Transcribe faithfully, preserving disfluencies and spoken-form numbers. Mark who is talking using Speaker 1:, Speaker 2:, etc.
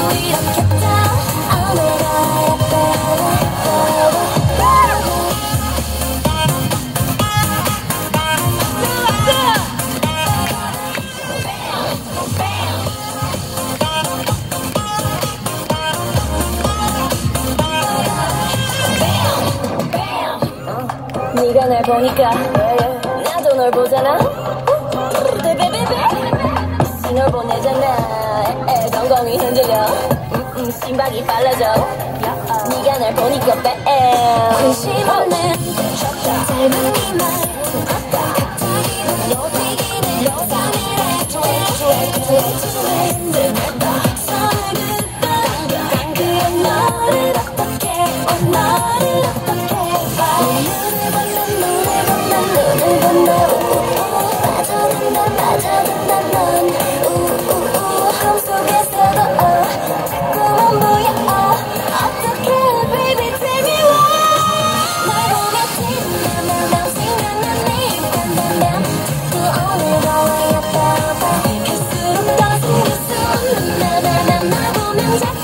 Speaker 1: 네가 날 보니까 나도 널 보잖아. 신호를 보내잖아. 엉덩이 흔들려. 음, 음, 심박이 빨라져. 네가 날 보니까 뺨 관심 없는 짧은 이말 갑자기 높이기는 노산이래. 선을 긋던 그런 너를 어떻게 어 너를 어떻게 봐. 눈을 보면 눈을 보면 눈을 보면 빠져든다 빠져든다 넌 우우우 하루 속에서도 자꾸만 보여. 어떻게 baby tell me why. 널 보며 생각나면 생각나니 딴딴딴 또 오늘도 예뻐 갈수록 더 숨길 수 없는 나나나 널 보면 자꾸